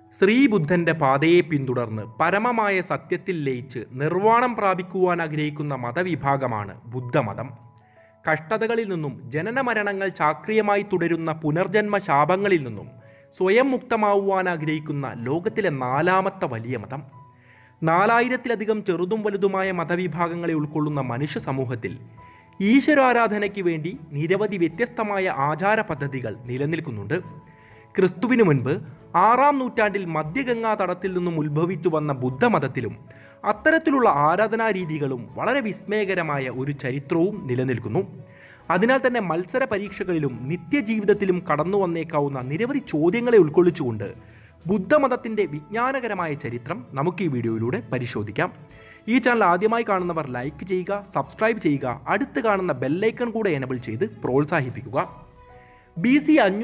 ശ്രീബുദ്ധന്റെ പാതയെ പിന്തുടർന്ന് പരമമായ സത്യത്തിൽ ലയിച്ച് നിർവ്വാണം പ്രാപിക്കുവാൻ ആഗ്രഹിക്കുന്ന മതവിഭാഗമാണ് ബുദ്ധമതം. കഷ്ടതകളിൽ നിന്നും ജനനമരണങ്ങൾ ചാക്രിയമായി തുടരുന്ന പുനർജന്മ ശാപങ്ങളിൽ നിന്നും സ്വയം മുക്തമാവുവാൻ ആഗ്രഹിക്കുന്ന ലോകത്തിലെ 4ാമത്തെ വലിയ മതം. 4000-ലധികം ചെറുതും വലുതുമായ മതവിഭാഗങ്ങളെ ഉൾക്കൊള്ളുന്ന മനുഷ്യ സമൂഹത്തിൽ ഈശ്വരാരാധനയ്ക്ക് വേണ്ടി നിരവധി വ്യത്യസ്തമായ ആചാര പദ്ധതികൾ നിലനിൽക്കുന്നുണ്ട്. ക്രിസ്തുവിന് മുൻപ് 6-ാം നൂറ്റാണ്ടിൽ മധ്യഗംഗാ തടത്തിൽ നിന്നും ഉത്ഭവിച്ചു വന്ന ബുദ്ധമതത്തിലും അത്തരത്തിലുള്ള ആരാധനാ രീതികളും വളരെ വിസ്മയകരമായ ഒരു ചരിത്രവും നിലനിൽക്കുന്നു. അതിനാൽ തന്നെ മത്സര പരീക്ഷകളിലും നിത്യജീവിതത്തിലും കടന്നു വന്നേക്കാവുന്ന നിരവധി ചോദ്യങ്ങളെ ഉൾക്കൊള്ളിച്ചുകൊണ്ട് ബുദ്ധമതത്തിൻ്റെ വിജ്ഞാനകരമായ ചരിത്രം നമുക്ക് ഈ വീഡിയോയിലൂടെ പരിശോധിക്കാം. ഈ ചാനൽ ആദ്യമായി കാണുന്നവർ ലൈക്ക് ചെയ്യുക, സബ്സ്ക്രൈബ് ചെയ്യുക, അടുത്ത് കാണുന്ന ബെല്ലൈക്കൺ കൂടെ എനബിൾ ചെയ്ത് പ്രോത്സാഹിപ്പിക്കുക. BC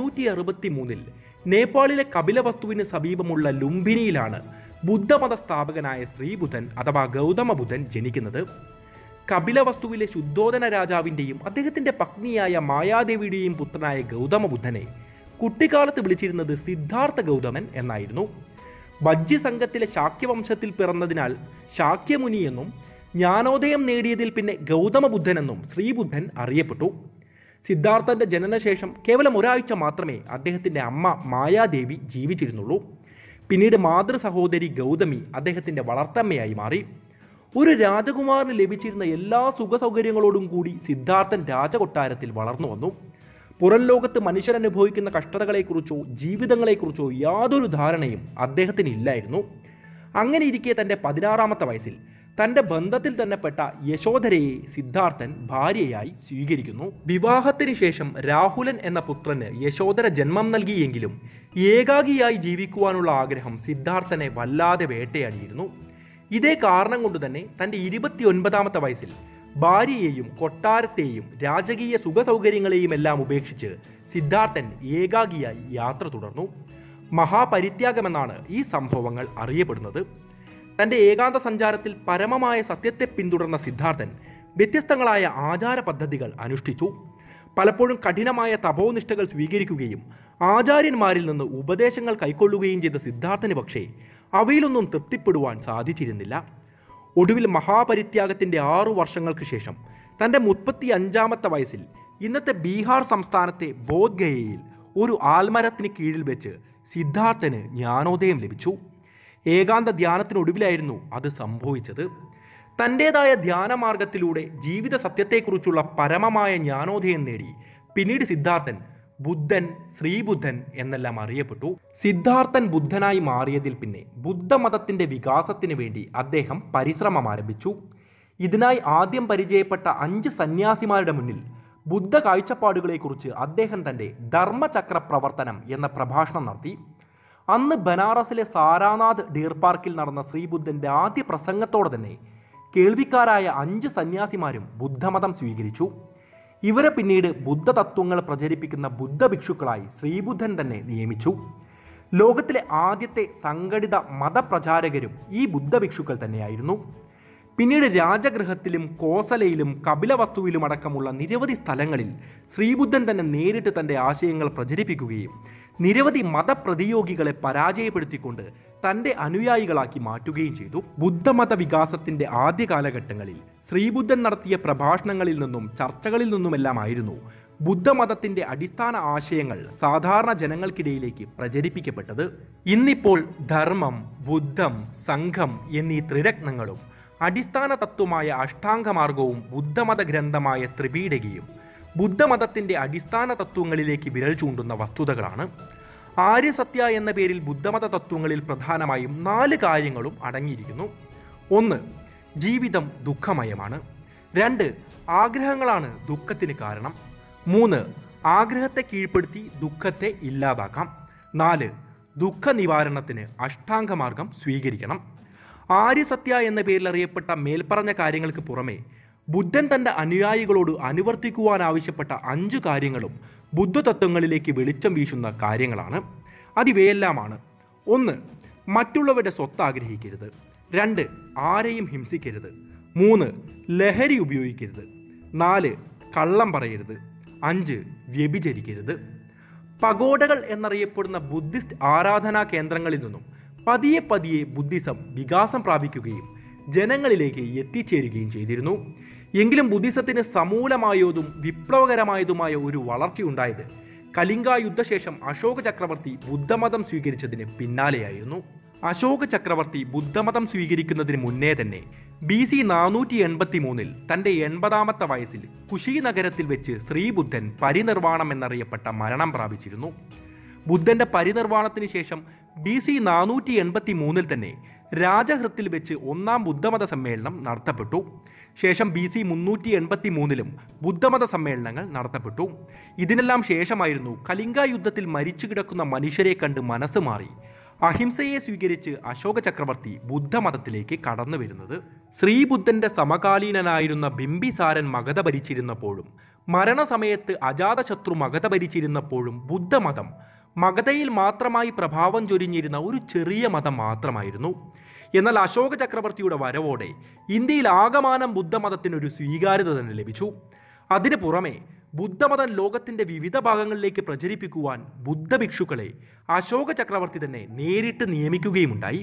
563-ൽ നേപ്പാളിലെ കപിലവസ്തുവിന് സമീപമുള്ള ലുംബിനിയിലാണ് ബുദ്ധമത സ്ഥാപകനായ ശ്രീബുദ്ധൻ അഥവാ ഗൗതമ ബുദ്ധൻ ജനിക്കുന്നത്. കപിലവസ്തുവിലെ ശുദ്ധോദന രാജാവിൻ്റെയും അദ്ദേഹത്തിൻ്റെ പത്നിയായ മായാദേവിയുടെയും പുത്രനായ ഗൗതമ ബുദ്ധനെ കുട്ടിക്കാലത്ത് വിളിച്ചിരുന്നത് സിദ്ധാർത്ഥ ഗൗതമൻ എന്നായിരുന്നു. ഭജ്ജി സംഘത്തിലെ ശാക്യവംശത്തിൽ പിറന്നതിനാൽ ശാക്യമുനി എന്നും ജ്ഞാനോദയം നേടിയതിൽ പിന്നെ ഗൗതമ ബുദ്ധനെന്നും ശ്രീബുദ്ധൻ അറിയപ്പെട്ടു. സിദ്ധാർത്ഥൻ്റെ ജനനശേഷം കേവലം ഒരാഴ്ച മാത്രമേ അദ്ദേഹത്തിൻ്റെ അമ്മ മായാദേവി ജീവിച്ചിരുന്നുള്ളൂ. പിന്നീട് മാതൃ സഹോദരി ഗൗതമി അദ്ദേഹത്തിൻ്റെ വളർത്തമ്മയായി മാറി. ഒരു രാജകുമാരന് ലഭിച്ചിരുന്ന എല്ലാ സുഖസൗകര്യങ്ങളോടും കൂടി സിദ്ധാർത്ഥൻ രാജകൊട്ടാരത്തിൽ വളർന്നു വന്നു. പുറം ലോകത്ത് മനുഷ്യരനുഭവിക്കുന്ന കഷ്ടതകളെക്കുറിച്ചോ ജീവിതങ്ങളെക്കുറിച്ചോ യാതൊരു ധാരണയും അദ്ദേഹത്തിന് ഇല്ലായിരുന്നു. അങ്ങനെ ഇരിക്കെ തൻ്റെ 16-ാമത്തെ വയസ്സിൽ തൻ്റെ ബന്ധത്തിൽ തന്നെ പെട്ട യശോധരയെ സിദ്ധാർത്ഥൻ ഭാര്യയായി സ്വീകരിക്കുന്നു. വിവാഹത്തിന് ശേഷം രാഹുലൻ എന്ന പുത്രന് യശോധര ജന്മം നൽകിയെങ്കിലും ഏകാഗിയായി ജീവിക്കുവാനുള്ള ആഗ്രഹം സിദ്ധാർത്ഥനെ വല്ലാതെ വേട്ടയാടിയിരുന്നു. ഇതേ കാരണം കൊണ്ട് തന്നെ തൻ്റെ 29-ാമത്തെ വയസ്സിൽ ഭാര്യയെയും കൊട്ടാരത്തെയും രാജകീയ സുഖസൗകര്യങ്ങളെയും എല്ലാം ഉപേക്ഷിച്ച് സിദ്ധാർത്ഥൻ ഏകാഗിയായി യാത്ര തുടർന്നു. മഹാപരിത്യാഗമെന്നാണ് ഈ സംഭവങ്ങൾ അറിയപ്പെടുന്നത്. തൻ്റെ ഏകാന്ത സഞ്ചാരത്തിൽ പരമമായ സത്യത്തെ പിന്തുടർന്ന സിദ്ധാർത്ഥൻ വ്യത്യസ്തങ്ങളായ ആചാര പദ്ധതികൾ അനുഷ്ഠിച്ചു. പലപ്പോഴും കഠിനമായ തപോനിഷ്ഠകൾ സ്വീകരിക്കുകയും ആചാര്യന്മാരിൽ നിന്ന് ഉപദേശങ്ങൾ കൈക്കൊള്ളുകയും ചെയ്ത സിദ്ധാർത്ഥന് പക്ഷേ അവയിലൊന്നും തൃപ്തിപ്പെടുവാൻ സാധിച്ചിരുന്നില്ല. ഒടുവിൽ മഹാപരിത്യാഗത്തിൻ്റെ 6 വർഷങ്ങൾക്ക് ശേഷം തൻ്റെ 35-ാമത്തെ വയസ്സിൽ ഇന്നത്തെ ബീഹാർ സംസ്ഥാനത്തെ ബോധ്ഗയയിൽ ഒരു ആൽമരത്തിന് കീഴിൽ വെച്ച് സിദ്ധാർത്ഥന് ജ്ഞാനോദയം ലഭിച്ചു. ഏകാന്ത ധ്യാനത്തിനൊടുവിലായിരുന്നു അത് സംഭവിച്ചത്. തൻ്റേതായ ധ്യാനമാർഗത്തിലൂടെ ജീവിത സത്യത്തെക്കുറിച്ചുള്ള പരമമായ ജ്ഞാനോദയം നേടി പിന്നീട് സിദ്ധാർത്ഥൻ ബുദ്ധൻ, ശ്രീബുദ്ധൻ എന്നെല്ലാം അറിയപ്പെട്ടു. സിദ്ധാർത്ഥൻ ബുദ്ധനായി മാറിയതിൽ പിന്നെ ബുദ്ധമതത്തിൻ്റെ വികാസത്തിന് വേണ്ടി അദ്ദേഹം പരിശ്രമം ആരംഭിച്ചു. ഇതിനായി ആദ്യം പരിചയപ്പെട്ട 5 സന്യാസിമാരുടെ മുന്നിൽ ബുദ്ധ കാഴ്ചപ്പാടുകളെക്കുറിച്ച് അദ്ദേഹം തൻ്റെ ധർമ്മചക്ര പ്രവർത്തനം എന്ന പ്രഭാഷണം നടത്തി. അന്ന് ബനാറസിലെ സാരാനാഥ് ഡീർ പാർക്കിൽ നടന്ന ശ്രീബുദ്ധൻ്റെ ആദ്യ പ്രസംഗത്തോടെ തന്നെ കേൾവിക്കാരായ 5 സന്യാസിമാരും ബുദ്ധമതം സ്വീകരിച്ചു. ഇവരെ പിന്നീട് ബുദ്ധതത്വങ്ങൾ പ്രചരിപ്പിക്കുന്ന ബുദ്ധഭിക്ഷുക്കളായി ശ്രീബുദ്ധൻ തന്നെ നിയമിച്ചു. ലോകത്തിലെ ആദ്യത്തെ സംഘടിത മതപ്രചാരകരും ഈ ബുദ്ധഭിക്ഷുക്കൾ തന്നെയായിരുന്നു. പിന്നീട് രാജഗൃഹത്തിലും കോസലയിലും കപിലവസ്തുവിലും അടക്കമുള്ള നിരവധി സ്ഥലങ്ങളിൽ ശ്രീബുദ്ധൻ തന്നെ നേരിട്ട് തൻ്റെ ആശയങ്ങൾ പ്രചരിപ്പിക്കുകയും നിരവധി മതപ്രതിയോഗികളെ പരാജയപ്പെടുത്തിക്കൊണ്ട് തൻ്റെ അനുയായികളാക്കി മാറ്റുകയും ചെയ്തു. ബുദ്ധമത വികാസത്തിൻ്റെ ആദ്യ കാലഘട്ടങ്ങളിൽ ശ്രീബുദ്ധൻ നടത്തിയ പ്രഭാഷണങ്ങളിൽ നിന്നും ചർച്ചകളിൽ നിന്നുമെല്ലാമായിരുന്നു ബുദ്ധമതത്തിൻ്റെ അടിസ്ഥാന ആശയങ്ങൾ സാധാരണ ജനങ്ങൾക്കിടയിലേക്ക് പ്രചരിപ്പിക്കപ്പെട്ടത്. ഇന്നിപ്പോൾ ധർമ്മം, ബുദ്ധം, സംഘം എന്നീ ത്രിരത്നങ്ങളും അടിസ്ഥാന തത്വമായ അഷ്ടാംഗമാർഗവും ബുദ്ധമത ഗ്രന്ഥമായ ത്രിപീഠികയും ബുദ്ധമതത്തിൻ്റെ അടിസ്ഥാന തത്വങ്ങളിലേക്ക് വിരൽ ചൂണ്ടുന്ന വസ്തുതകളാണ്. ആര്യസത്യ എന്ന പേരിൽ ബുദ്ധമത തത്വങ്ങളിൽ പ്രധാനമായും 4 കാര്യങ്ങളും അടങ്ങിയിരിക്കുന്നു. 1. ജീവിതം ദുഃഖമയമാണ്. 2. ആഗ്രഹങ്ങളാണ് ദുഃഖത്തിന് കാരണം. 3. ആഗ്രഹത്തെ കീഴ്പ്പെടുത്തി ദുഃഖത്തെ ഇല്ലാതാക്കാം. 4. ദുഃഖ നിവാരണത്തിന് അഷ്ടാംഗമാർഗം സ്വീകരിക്കണം. ആര്യസത്യ എന്ന പേരിൽ അറിയപ്പെട്ട മേൽപ്പറഞ്ഞ കാര്യങ്ങൾക്ക് പുറമെ ബുദ്ധൻ തൻ്റെ അനുയായികളോട് അനുവർത്തിക്കുവാൻ ആവശ്യപ്പെട്ട 5 കാര്യങ്ങളും ബുദ്ധതത്വങ്ങളിലേക്ക് വെളിച്ചം വീശുന്ന കാര്യങ്ങളാണ്. അതിവയെല്ലാമാണ്: 1. മറ്റുള്ളവരുടെ സ്വത്ത് ആഗ്രഹിക്കരുത്. 2. ആരെയും ഹിംസിക്കരുത്. 3. ലഹരി ഉപയോഗിക്കരുത്. 4. കള്ളം പറയരുത്. 5. വ്യഭിചരിക്കരുത്. പഗോഡകൾ എന്നറിയപ്പെടുന്ന ബുദ്ധിസ്റ്റ് ആരാധനാ കേന്ദ്രങ്ങളിൽ നിന്നും പതിയെ പതിയെ ബുദ്ധിസം വികാസം പ്രാപിക്കുകയും ജനങ്ങളിലേക്ക് എത്തിച്ചേരുകയും ചെയ്തിരുന്നു. എങ്കിലും ബുദ്ധിസത്തിന് സമൂലമായതും വിപ്ലവകരമായതുമായ ഒരു വളർച്ചയുണ്ടായത് കലിംഗ യുദ്ധശേഷം അശോക ചക്രവർത്തി ബുദ്ധമതം സ്വീകരിച്ചതിന് പിന്നാലെയായിരുന്നു. അശോക ചക്രവർത്തി ബുദ്ധമതം സ്വീകരിക്കുന്നതിന് മുന്നേ തന്നെ BC 483 തൻ്റെ 80ാമത്തെ വയസ്സിൽ കുശി നഗരത്തിൽ വെച്ച് ശ്രീബുദ്ധൻ പരിനിർവാണം എന്നറിയപ്പെട്ട മരണം പ്രാപിച്ചിരുന്നു. ബുദ്ധന്റെ പരിനിർവാണത്തിന് ശേഷം BC 483 തന്നെ രാജഹൃത്തിൽ വെച്ച് ഒന്നാം ബുദ്ധമത സമ്മേളനം നടത്തപ്പെട്ടു. ശേഷം BC 383 ബുദ്ധമത സമ്മേളനങ്ങൾ നടത്തപ്പെട്ടു. ഇതിനെല്ലാം ശേഷമായിരുന്നു കലിംഗ യുദ്ധത്തിൽ മരിച്ചു കിടക്കുന്ന മനുഷ്യരെ കണ്ട് മനസ്സ് മാറി അഹിംസയെ സ്വീകരിച്ച് അശോക ചക്രവർത്തി ബുദ്ധമതത്തിലേക്ക് കടന്നു വരുന്നത്. ശ്രീബുദ്ധന്റെ സമകാലീനനായിരുന്ന ബിംബിസാരൻ മഗധ ഭരിച്ചിരുന്നപ്പോഴും മരണസമയത്ത് അജാതശത്രു മഗധ ഭരിച്ചിരുന്നപ്പോഴും ബുദ്ധമതം മഗധയിൽ മാത്രമായി പ്രഭാവം ചൊരിഞ്ഞിരുന്ന ഒരു ചെറിയ മതം മാത്രമായിരുന്നു. എന്നാൽ അശോക ചക്രവർത്തിയുടെ വരവോടെ ഇന്ത്യയിൽ ആകമാനം ബുദ്ധമതത്തിനൊരു സ്വീകാര്യത തന്നെ ലഭിച്ചു. അതിനു പുറമെ ബുദ്ധമതം ലോകത്തിൻ്റെ വിവിധ ഭാഗങ്ങളിലേക്ക് പ്രചരിപ്പിക്കുവാൻ ബുദ്ധഭിക്ഷുക്കളെ അശോക ചക്രവർത്തി തന്നെ നേരിട്ട് നിയമിക്കുകയുമുണ്ടായി.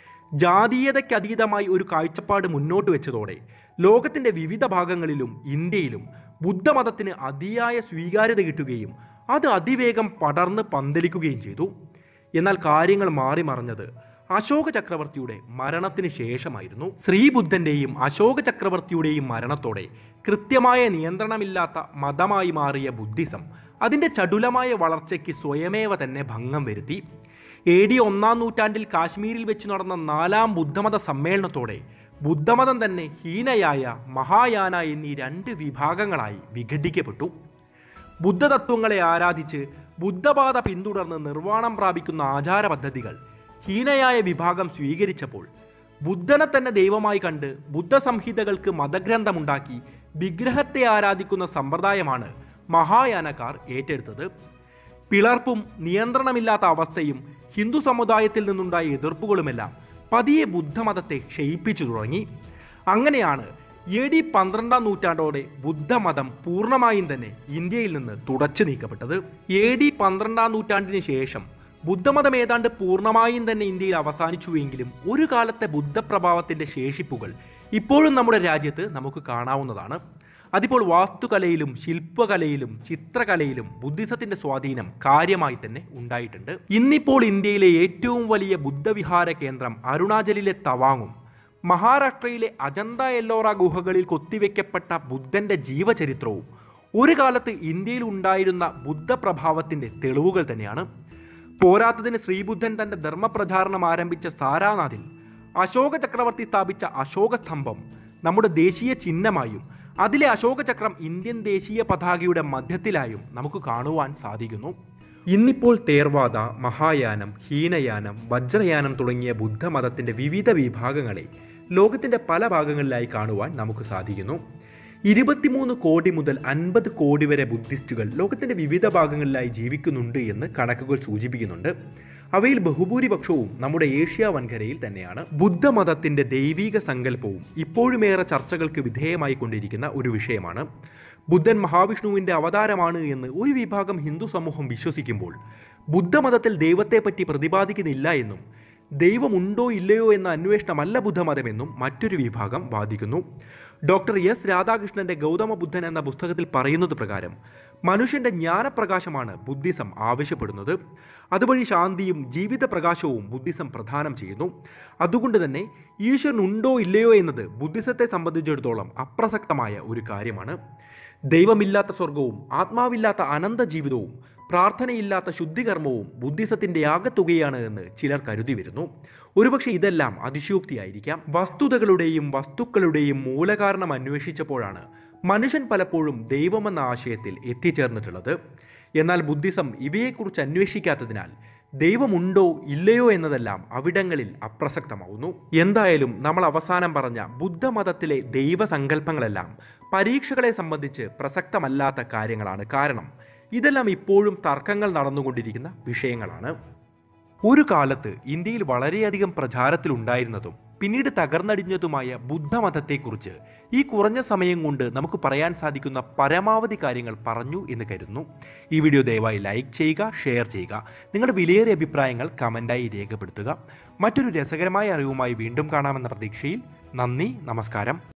ജാതീയതയ്ക്കതീതമായി ഒരു കാഴ്ചപ്പാട് മുന്നോട്ട് വെച്ചതോടെ ലോകത്തിൻ്റെ വിവിധ ഭാഗങ്ങളിലും ഇന്ത്യയിലും ബുദ്ധമതത്തിന് അതിയായ സ്വീകാര്യത കിട്ടുകയും അത് അതിവേഗം പടർന്ന് പന്തലിക്കുകയും ചെയ്തു. എന്നാൽ കാര്യങ്ങൾ മാറി മറിഞ്ഞത് അശോക ചക്രവർത്തിയുടെ മരണത്തിന് ശേഷമായിരുന്നു. ശ്രീബുദ്ധന്റെയും അശോക ചക്രവർത്തിയുടെയും മരണത്തോടെ കൃത്യമായ നിയന്ത്രണമില്ലാത്ത മതമായി മാറിയ ബുദ്ധിസം അതിൻ്റെ ചടുലമായ വളർച്ചയ്ക്ക് സ്വയമേവ തന്നെ ഭംഗം വരുത്തി. AD 1-ാം നൂറ്റാണ്ടിൽ കാശ്മീരിൽ വെച്ച് നടന്ന 4ാം ബുദ്ധമത സമ്മേളനത്തോടെ ബുദ്ധമതം തന്നെ ഹീനയായ, മഹായാന എന്നീ 2 വിഭാഗങ്ങളായി വിഘടിക്കപ്പെട്ടു. ബുദ്ധതത്വങ്ങളെ ആരാധിച്ച് ബുദ്ധപാത പിന്തുടർന്ന് നിർവ്വാണം പ്രാപിക്കുന്ന ആചാര പദ്ധതികൾ ഹീനയായ വിഭാഗം സ്വീകരിച്ചപ്പോൾ ബുദ്ധനെ തന്നെ ദൈവമായി കണ്ട് ബുദ്ധസംഹിതകൾക്ക് മതഗ്രന്ഥമുണ്ടാക്കി വിഗ്രഹത്തെ ആരാധിക്കുന്ന സമ്പ്രദായമാണ് മഹായാനക്കാർ ഏറ്റെടുത്തത്. പിളർപ്പും നിയന്ത്രണമില്ലാത്ത അവസ്ഥയും ഹിന്ദു സമുദായത്തിൽ നിന്നുണ്ടായ എതിർപ്പുകളുമെല്ലാം പതിയെ ബുദ്ധമതത്തെ ക്ഷയിപ്പിച്ചു തുടങ്ങി. അങ്ങനെയാണ് AD 12-ാം നൂറ്റാണ്ടോടെ ബുദ്ധമതം പൂർണ്ണമായും തന്നെ ഇന്ത്യയിൽ നിന്ന് തുടച്ചു നീക്കപ്പെട്ടത്. AD 12-ാം നൂറ്റാണ്ടിന് ശേഷം ബുദ്ധമതം ഏതാണ്ട് പൂർണ്ണമായും തന്നെ ഇന്ത്യയിൽ അവസാനിച്ചുവെങ്കിലും ഒരു കാലത്തെ ബുദ്ധപ്രഭാവത്തിൻ്റെ ശേഷിപ്പുകൾ ഇപ്പോഴും നമ്മുടെ രാജ്യത്ത് നമുക്ക് കാണാവുന്നതാണ്. അതിപ്പോൾ വാസ്തുകലയിലും ശില്പകലയിലും ചിത്രകലയിലും ബുദ്ധിസത്തിൻ്റെ സ്വാധീനം കാര്യമായി തന്നെ ഉണ്ടായിട്ടുണ്ട്. ഇന്നിപ്പോൾ ഇന്ത്യയിലെ ഏറ്റവും വലിയ ബുദ്ധവിഹാര കേന്ദ്രം അരുണാചലിലെ തവാങ്ങും മഹാരാഷ്ട്രയിലെ അജന്ത എല്ലോറ ഗുഹകളിൽ കൊത്തിവെക്കപ്പെട്ട ബുദ്ധന്റെ ജീവചരിത്രവും ഒരു കാലത്ത് ഇന്ത്യയിൽ ഉണ്ടായിരുന്ന ബുദ്ധപ്രഭാവത്തിൻ്റെ തെളിവുകൾ തന്നെയാണ്. പോരാത്തതിന് ശ്രീബുദ്ധൻ തൻ്റെ ധർമ്മപ്രചാരണം ആരംഭിച്ച സാരാനാഥിൽ അശോക ചക്രവർത്തി സ്ഥാപിച്ച അശോക സ്തംഭം നമ്മുടെ ദേശീയ ചിഹ്നമായും അതിലെ അശോക ചക്രം ഇന്ത്യൻ ദേശീയ പതാകയുടെ മധ്യത്തിലായും നമുക്ക് കാണുവാൻ സാധിക്കുന്നു. ഇന്നിപ്പോൾ തേർവാദ, മഹായാനം, ഹീനയാനം, വജ്രയാനം തുടങ്ങിയ ബുദ്ധമതത്തിൻ്റെ വിവിധ വിഭാഗങ്ങളെ ലോകത്തിൻ്റെ പല ഭാഗങ്ങളിലായി കാണുവാൻ നമുക്ക് സാധിക്കുന്നു. 23 കോടി മുതൽ 50 കോടി വരെ ബുദ്ധിസ്റ്റുകൾ ലോകത്തിൻ്റെ വിവിധ ഭാഗങ്ങളിലായി ജീവിക്കുന്നുണ്ട് എന്ന് കണക്കുകൾ സൂചിപ്പിക്കുന്നുണ്ട്. അവയിൽ ബഹുഭൂരിപക്ഷവും നമ്മുടെ ഏഷ്യ വൻകരയിൽ തന്നെയാണ്. ബുദ്ധമതത്തിൻ്റെ ദൈവിക സങ്കല്പവും ഇപ്പോഴുമേറെ ചർച്ചകൾക്ക് വിധേയമായി കൊണ്ടിരിക്കുന്ന ഒരു വിഷയമാണ്. ബുദ്ധൻ മഹാവിഷ്ണുവിൻ്റെ അവതാരമാണ് എന്ന് ഒരു വിഭാഗം ഹിന്ദു സമൂഹം വിശ്വസിക്കുമ്പോൾ ബുദ്ധമതത്തിൽ ദൈവത്തെപ്പറ്റി പ്രതിപാദിക്കുന്നില്ല എന്നും ദൈവമുണ്ടോ ഇല്ലയോ എന്ന അന്വേഷണമല്ല ബുദ്ധമതമെന്നും മറ്റൊരു വിഭാഗം വാദിക്കുന്നു. Doctor S. രാധാകൃഷ്ണന്റെ ഗൗതമ ബുദ്ധൻ എന്ന പുസ്തകത്തിൽ പറയുന്നത് പ്രകാരം മനുഷ്യന്റെ ജ്ഞാനപ്രകാശമാണ് ബുദ്ധിസം ആവശ്യപ്പെടുന്നത്. അതുവഴി ശാന്തിയും ജീവിത പ്രകാശവും ബുദ്ധിസം പ്രദാനം ചെയ്യുന്നു. അതുകൊണ്ട് തന്നെ ഈശ്വരൻ ഉണ്ടോ ഇല്ലയോ എന്നത് ബുദ്ധിസത്തെ സംബന്ധിച്ചിടത്തോളം അപ്രസക്തമായ ഒരു കാര്യമാണ്. ദൈവമില്ലാത്ത സ്വർഗവും ആത്മാവില്ലാത്ത അനന്ത ജീവിതവും പ്രാർത്ഥനയില്ലാത്ത ശുദ്ധികർമ്മവും ബുദ്ധിസത്തിൻ്റെ ആകത്തുകയാണ് എന്ന് ചിലർ കരുതി വരുന്നു. ഒരുപക്ഷെ ഇതെല്ലാം അതിശയോക്തിയായിരിക്കാം. വസ്തുതകളുടെയും വസ്തുക്കളുടെയും മൂലകാരണം അന്വേഷിച്ചപ്പോഴാണ് മനുഷ്യൻ പലപ്പോഴും ദൈവമെന്ന ആശയത്തിൽ എത്തിച്ചേർന്നിട്ടുള്ളത്. എന്നാൽ ബുദ്ധിസം ഇവയെക്കുറിച്ച് അന്വേഷിക്കാത്തതിനാൽ ദൈവമുണ്ടോ ഇല്ലയോ എന്നതെല്ലാം അവിടങ്ങളിൽ അപ്രസക്തമാവുന്നു. എന്തായാലും നമ്മൾ അവസാനം പറഞ്ഞ ബുദ്ധമതത്തിലെ ദൈവസങ്കല്പങ്ങളെല്ലാം പരീക്ഷകളെ സംബന്ധിച്ച് പ്രസക്തമല്ലാത്ത കാര്യങ്ങളാണ്. കാരണം ഇതെല്ലാം ഇപ്പോഴും തർക്കങ്ങൾ നടന്നുകൊണ്ടിരിക്കുന്ന വിഷയങ്ങളാണ്. ഒരു കാലത്ത് ഇന്ത്യയിൽ വളരെയധികം പ്രചാരത്തിലുണ്ടായിരുന്നതും പിന്നീട് തകർന്നടിഞ്ഞതുമായ ബുദ്ധമതത്തെക്കുറിച്ച് ഈ കുറഞ്ഞ സമയം കൊണ്ട് നമുക്ക് പറയാൻ സാധിക്കുന്ന പരമാവധി കാര്യങ്ങൾ പറഞ്ഞു എന്ന് കരുതുന്നു. ഈ വീഡിയോ ദയവായി ലൈക്ക് ചെയ്യുക, ഷെയർ ചെയ്യുക. നിങ്ങളുടെ വിലയേറിയ അഭിപ്രായങ്ങൾ കമൻറ്റായി രേഖപ്പെടുത്തുക. മറ്റൊരു രസകരമായ അറിവുമായി വീണ്ടും കാണാമെന്ന പ്രതീക്ഷയിൽ നന്ദി, നമസ്കാരം.